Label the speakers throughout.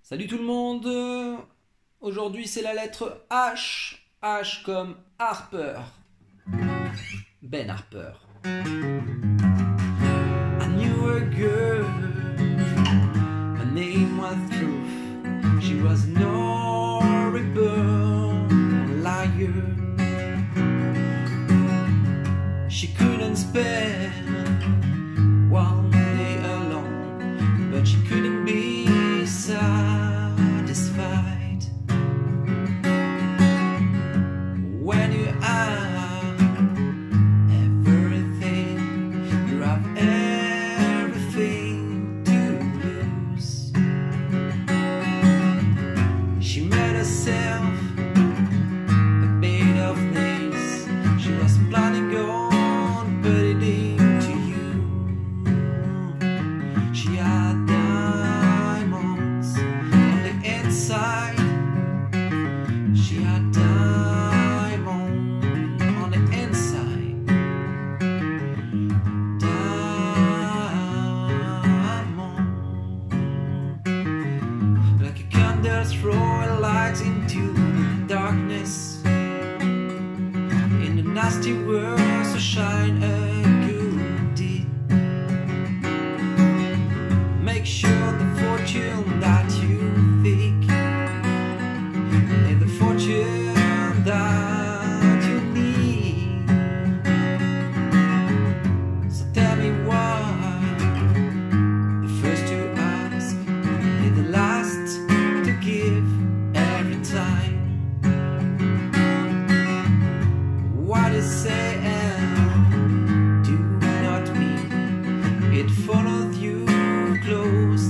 Speaker 1: Salut tout le monde. Aujourd'hui c'est la lettre H. H comme Harper. Ben Harper. I knew a girl. Her name was Truth. She was an horrible liar. She couldn't spend one day alone, but she couldn't be satisfied. When you have everything, you have everything to lose. She made herself a bed of nails. She was planning on putting it to you. She had diamonds on the inside. She had diamonds on the inside. Diamond, like a candle throwing light into darkness. In the nasty world, so shine a good deed. Make sure the fortune that you think is the fortune that you need. So tell me why the first to ask is the last to give every time. What is say and do not mean. It followed you close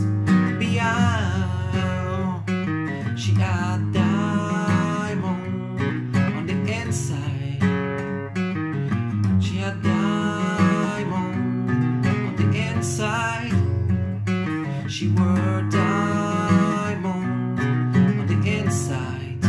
Speaker 1: behind. She had diamond on the inside. She had diamond on the inside. She wore diamond on the inside.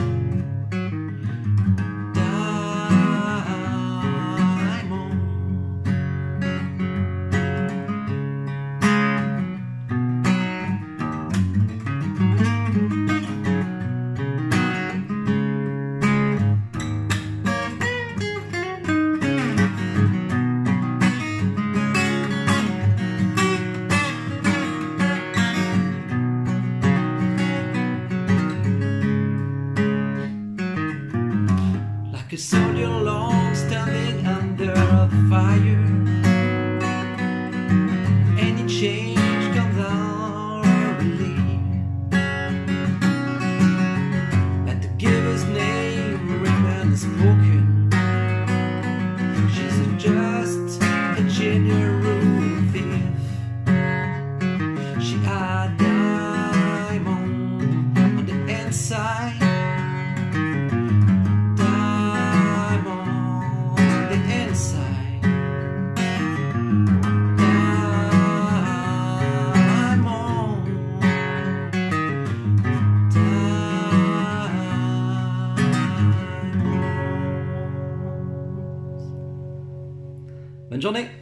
Speaker 1: Like a soldier long standing under the fire. Any change comes out relief. Let the giver's name remain spoken. She's just a general thief. She had diamond on the inside. Bonne journée!